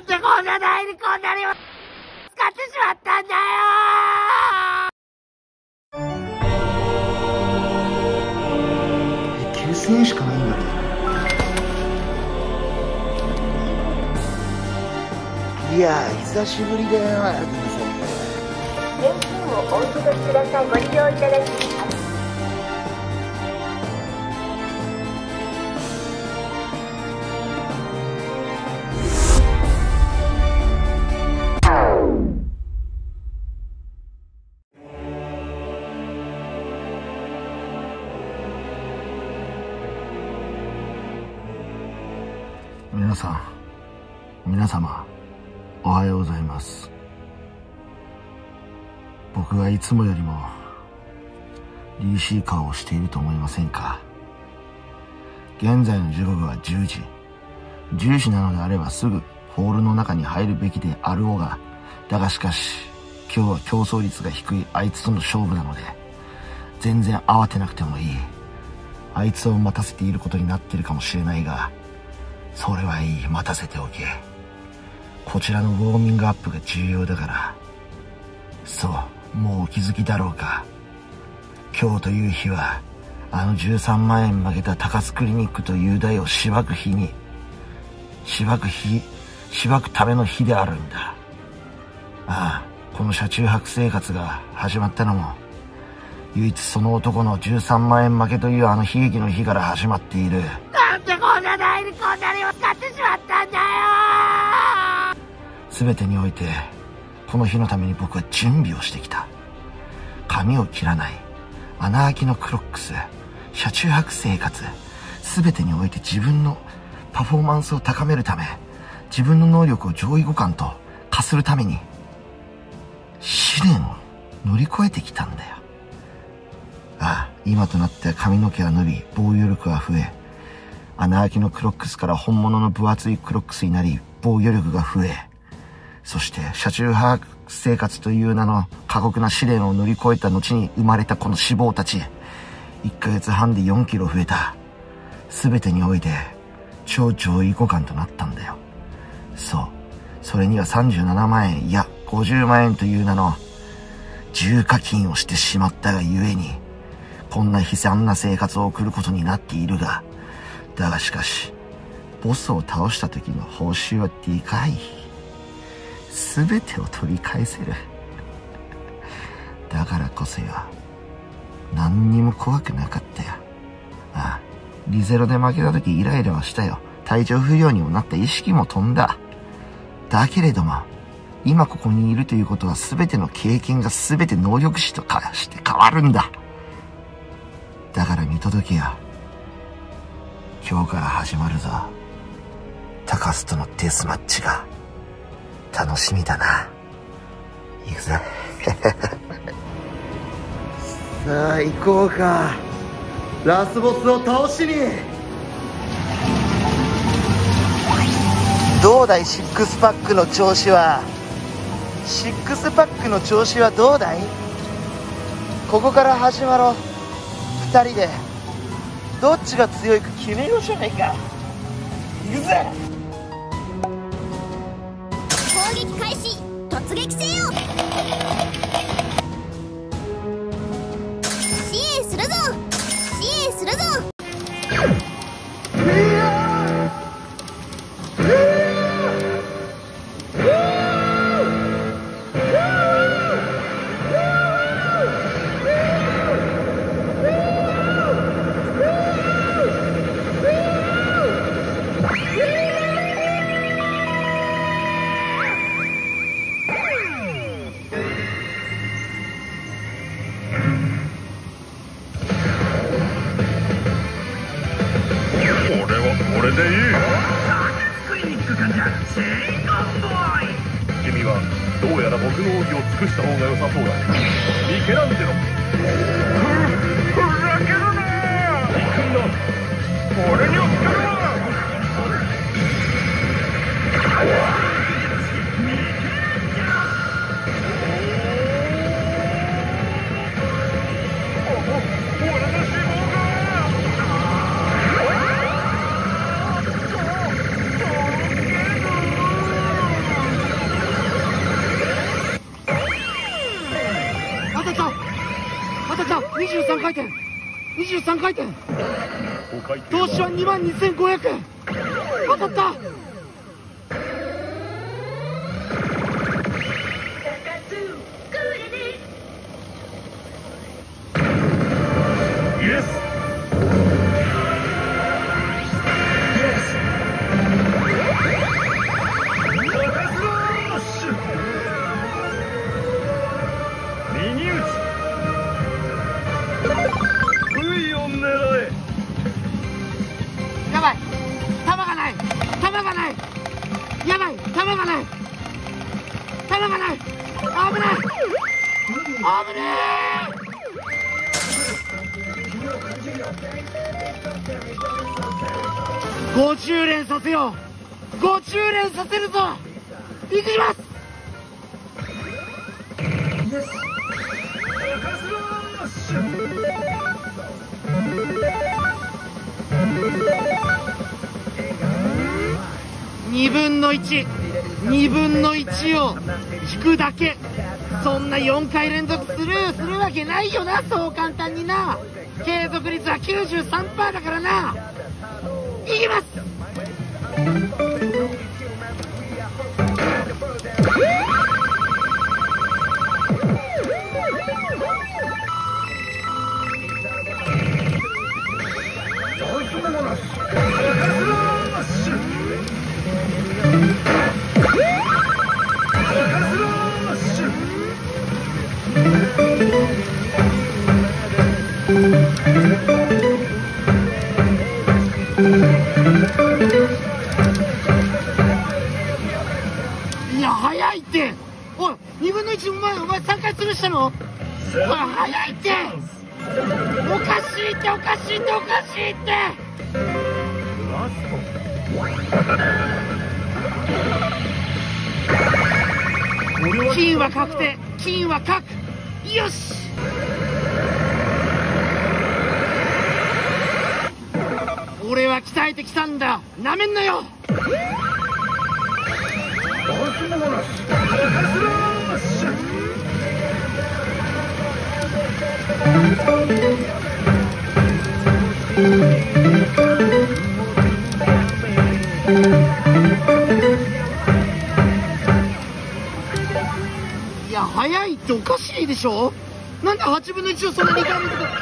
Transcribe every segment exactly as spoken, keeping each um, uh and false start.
でこんな台にこんなにも使ってしまったんだよー。え、きゅうせんえんしかないんだけど。いやー、久しぶりだよ。 現金をお受け取りください。ご利用いただきます。 皆さん、皆様、おはようございます。僕はいつもよりも ディーシー 顔をしていると思いませんか？現在の時刻はじゅうじ。じゅうじなのであればすぐホールの中に入るべきであろうが、だがしかし今日は競争率が低いあいつとの勝負なので、全然慌てなくてもいい。あいつを待たせていることになっているかもしれないが、それはいい、待たせておけ。こちらのウォーミングアップが重要だから。そう、もうお気づきだろうか。今日という日はあのじゅうさんまんえん負けた高津クリニックという台をしばく日にしばく日しばくための日であるんだ。ああ、この車中泊生活が始まったのも唯一その男のじゅうさんまんえん負けというあの悲劇の日から始まっている。 なんでこんな台にこんなにも使ってしまったんだよ。 全てにおいてこの日のために僕は準備をしてきた。髪を切らない、穴あきのクロックス、車中泊生活、全てにおいて自分のパフォーマンスを高めるため、自分の能力を上位互換と化するために試練を乗り越えてきたんだよ。ああ、今となっては髪の毛が伸び、防御力が増え、穴あきのクロックスから本物の分厚いクロックスになり、防御力が増え、そして車中泊生活という名の過酷な試練を乗り越えた後に生まれたこの脂肪たち、いっかげつはんでよんキロ増えた。全てにおいて超上位互換となったんだよ。そう、それにはさんじゅうななまんえん、いやごじゅうまんえんという名の重課金をしてしまったがゆえに、こんな悲惨な生活を送ることになっているが、だがしかしボスを倒した時の報酬はでかい。全てを取り返せる。だからこそよ、何にも怖くなかったよ。ああ、リゼロで負けた時イライラはしたよ。体調不良にもなった、意識も飛んだ。だけれども今ここにいるということは、全ての経験が全て能力値とかして変わるんだ。だから見届けよ。今日から始まるぞ、高須とのデスマッチが。楽しみだな。行くぜ。さあ行こうか、ラスボスを倒しに。どうだい、シックスパックの調子は。シックスパックの調子はどうだい。ここから始まろう。二人でどっちが強いか決めようじゃないか。行くぜ。 攻撃開始、突撃せよ。支援するぞ、支援するぞ。 これでいい。 クリニック患者シェイコンボーイ。 君はどうやら僕の奥を尽くした方が良さそうだ。ミケランジェロ。 ふふざけるな。 行くんだ。 俺にはつかるわ。 こん回転、にじゅうさん回転、 お会計投資はにまんにせんごひゃくえん。当たった。 イエス。右打ち。Vを狙え。 やばい、弾がない、弾がない、やばい、弾がない、弾がない、危ない、危ねえ。ごじゅう連させよう、ごじゅう連させるぞ。いきます。にぶんのいち、にぶんのいちを引くだけ。そんなよんかい連続スルーするわけないよな、そう簡単にな。継続率は きゅうじゅうさんパーセント だからな。いきます。いや、早いって。おい、にぶんのいちお前お前さんかい潰したの。おい、早いって。おかしいっておかしいっておかしいって。金は確定、金は確。よし。俺は鍛えてきたんだ、なめんなよ。いや、早いっておかしいでしょ。なんではちぶんのいちをそんなにいかんの。危ね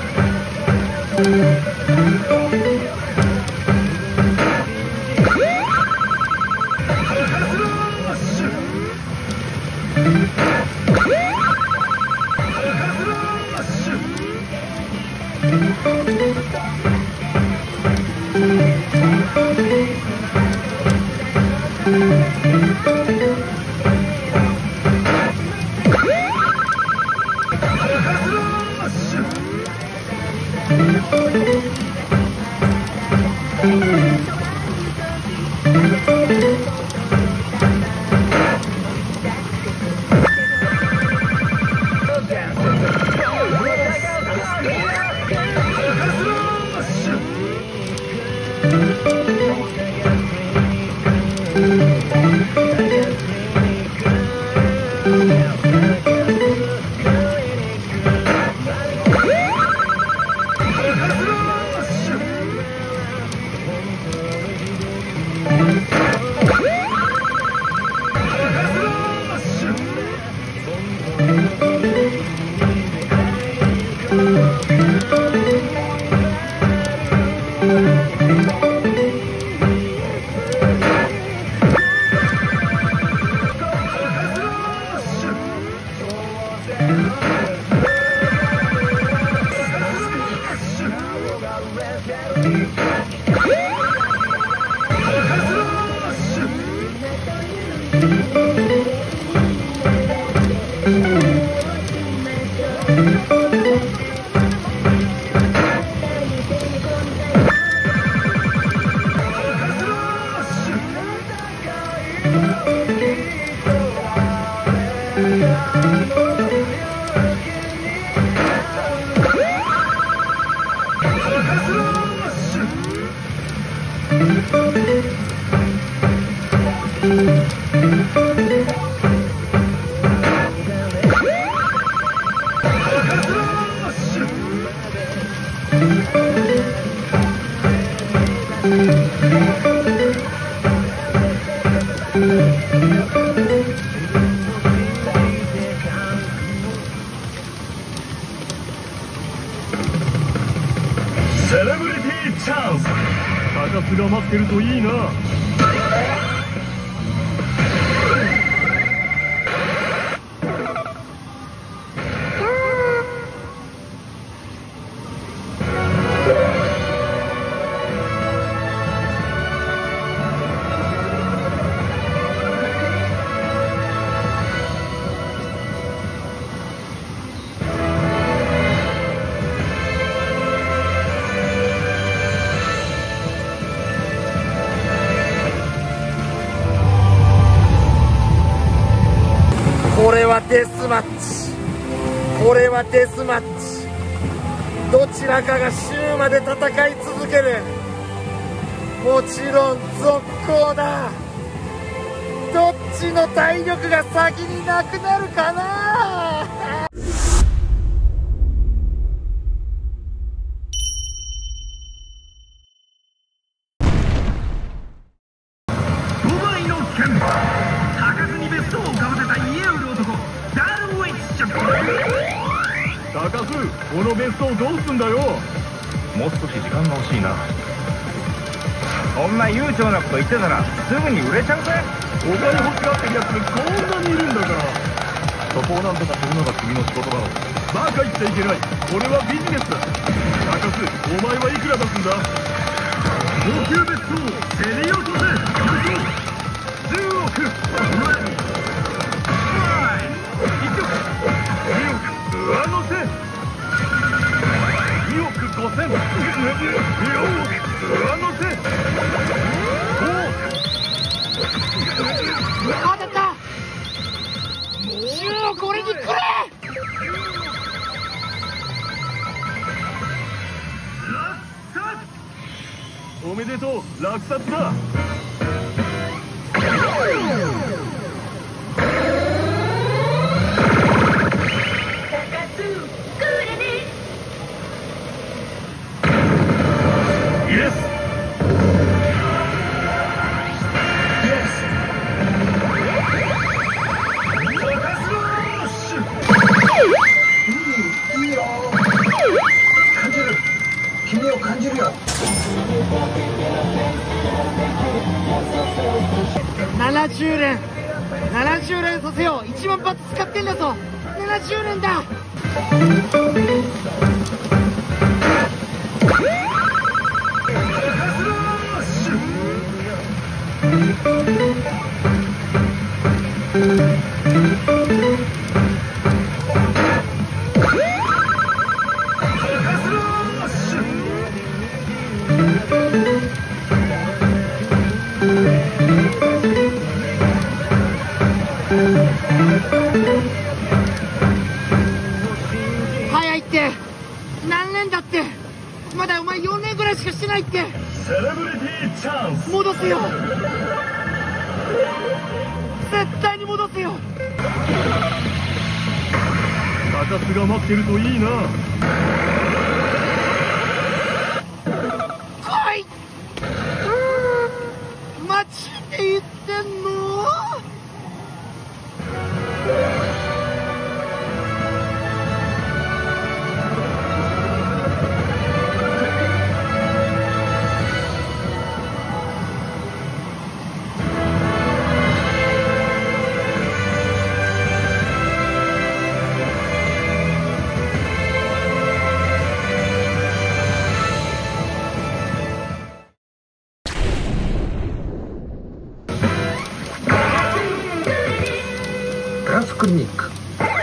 えセレブリティチャンス。高須が待ってるといいな。 これはデスマッチ。これはデスマッチ。どちらかが死ぬまで戦い続ける。もちろん続行だ。どっちの体力が先になくなるかな。 ドバイの剣高須にベストをかぶせた家売る男ダルウィッチョ。 高須、この別荘どうすんだよ。 もう少し時間が欲しいな。そんな悠長なこと言ってたらすぐに売れちゃうぜ。 お金欲しがってるやつこんなにいるんだから。そこをなんとかするのが君の仕事だろう。バカ言っちゃいけない。これはビジネスだ。高須、お前はいくら出すんだ。高級別荘を競り落とせ。じゅうおく。上乗せにおくごせん、よんおく上乗せごおく。 当たった。じゅうおく俺にくれ。 おめでとう、落札だ。 ななじゅう連ななじゅう連させよう。いちまん発使ってんだぞ。ななじゅう連だ。 年だって。まだお前よねんぐらいしかしてないって。 セレブリティチャンス。 戻すよ、絶対に戻すよ。 高須が待ってるといいな。 来い。待ちって言ってんの。 トランスクリニック。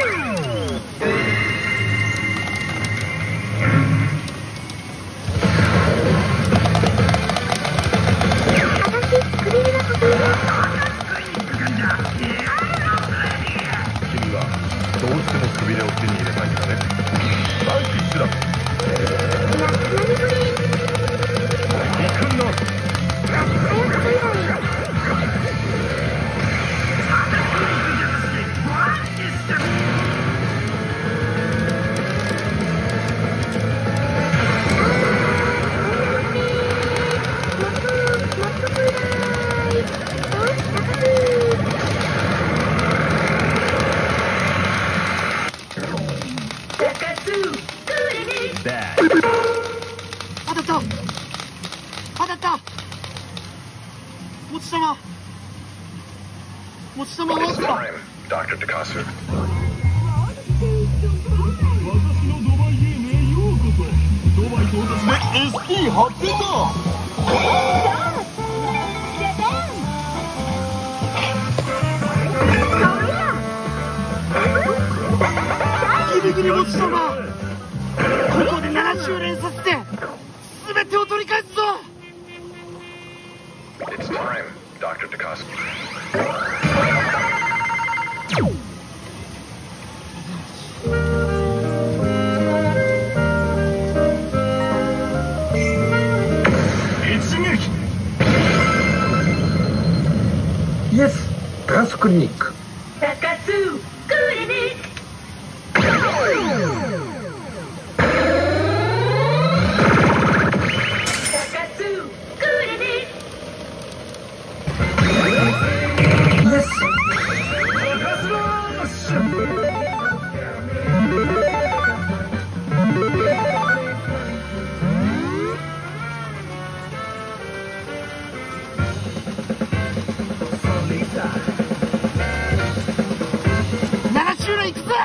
君はどうしてもくびれを手に入れたいんだね。ナイスシュラフ。行くんだ。 当たった、当たった。持ち玉、持ち玉はドバイゲームへようこそ。ドバイ到達で エスピー 発見だ。 ギリギリ持ち玉。ここでなな周連させて全てを取り返すぞ。 It's time, ドクター Dacascos. 一撃。 イエス、トランスクリニック。 高須クリニック。 なな周連いくぞ。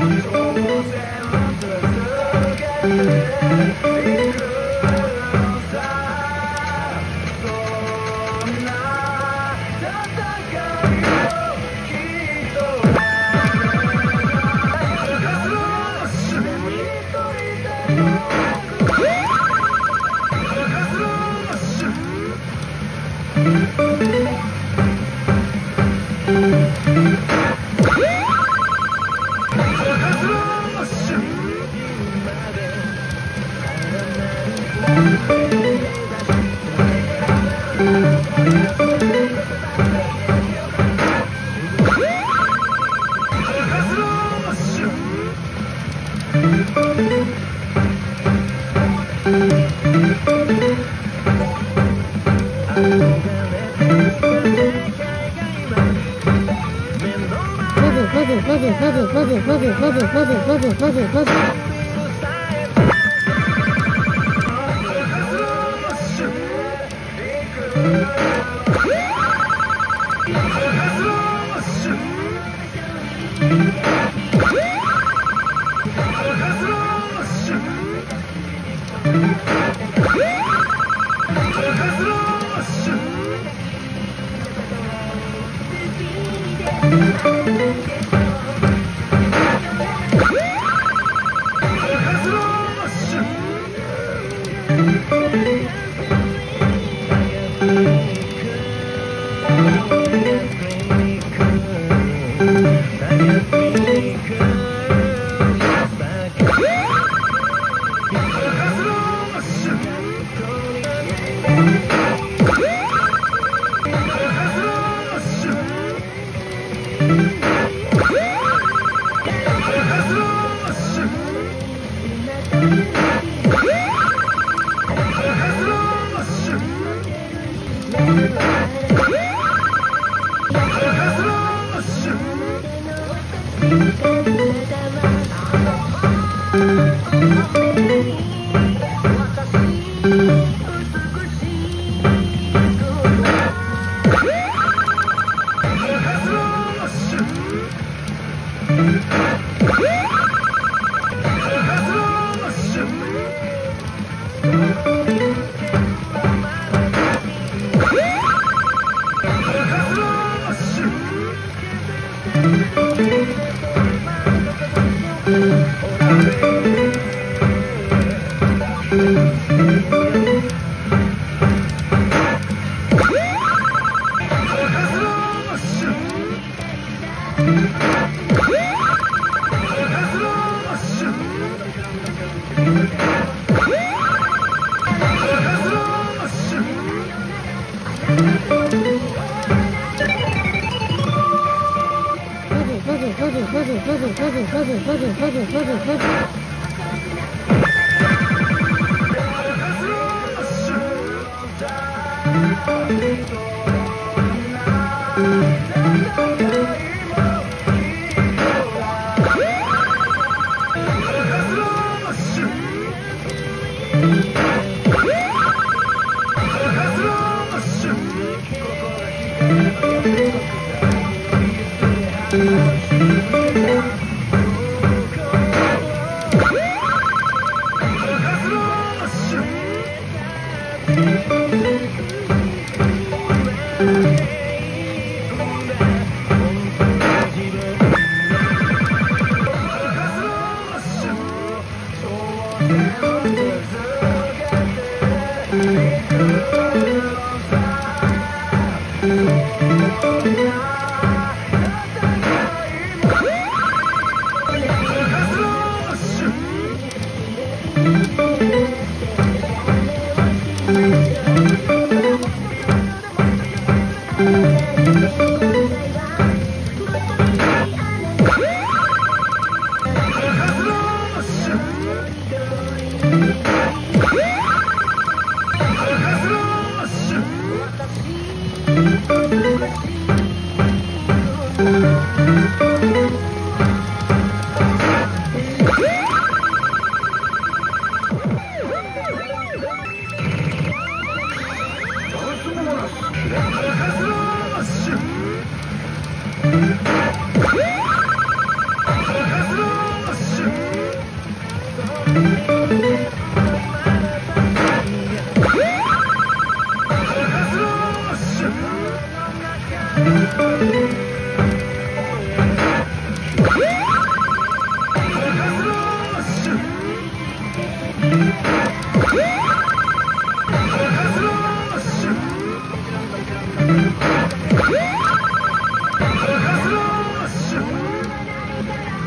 「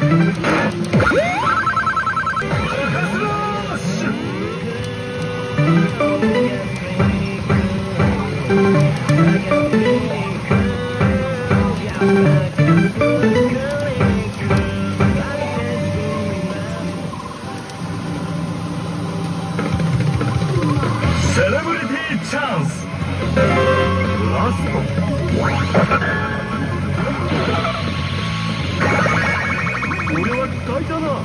セレブリティチャンスラスト俺は機体だな。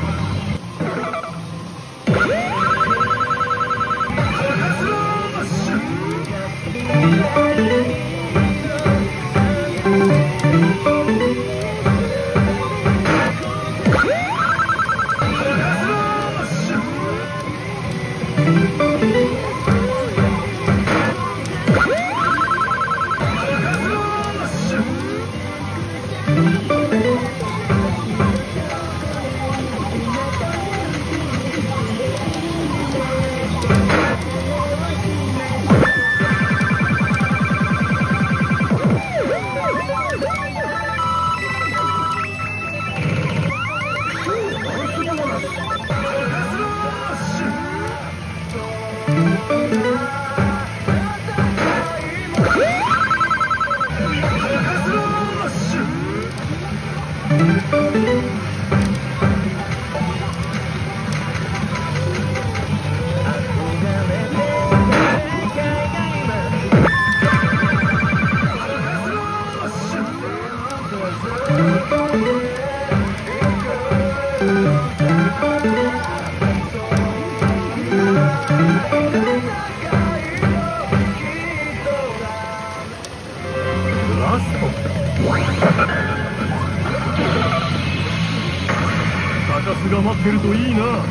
高須が待ってるといいな。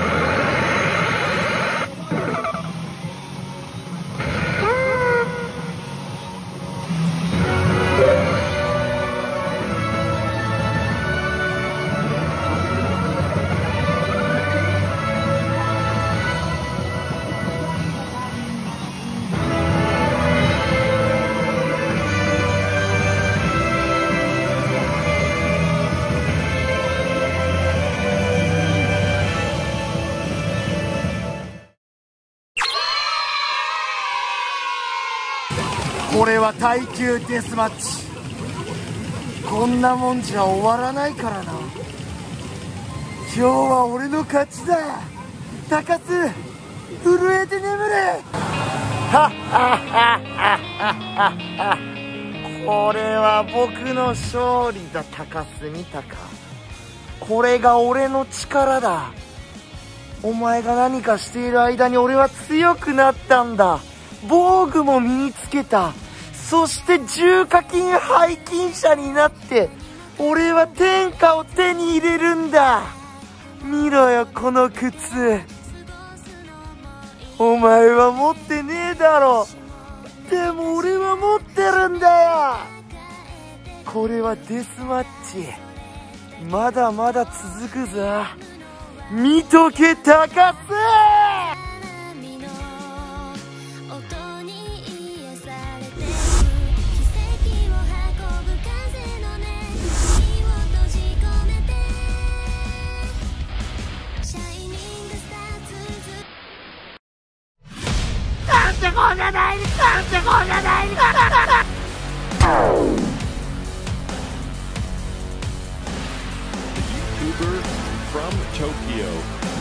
これは耐久デスマッチ。こんなもんじゃ終わらないからな。今日は俺の勝ちだ。高須、震えて眠れ。これは僕の勝利だ。高須見たか。これが俺の力だ。お前が何かしている間に俺は強くなったんだ。防具も身につけた。そして重課金背筋者になって俺は天下を手に入れるんだ。見ろよこの靴。お前は持ってねえだろ。でも俺は持ってるんだよ。これはデスマッチ。まだまだ続くぞ。見とけ高須。なんてこんなないに、なんてこんなないに。 YouTuber from Tokyo.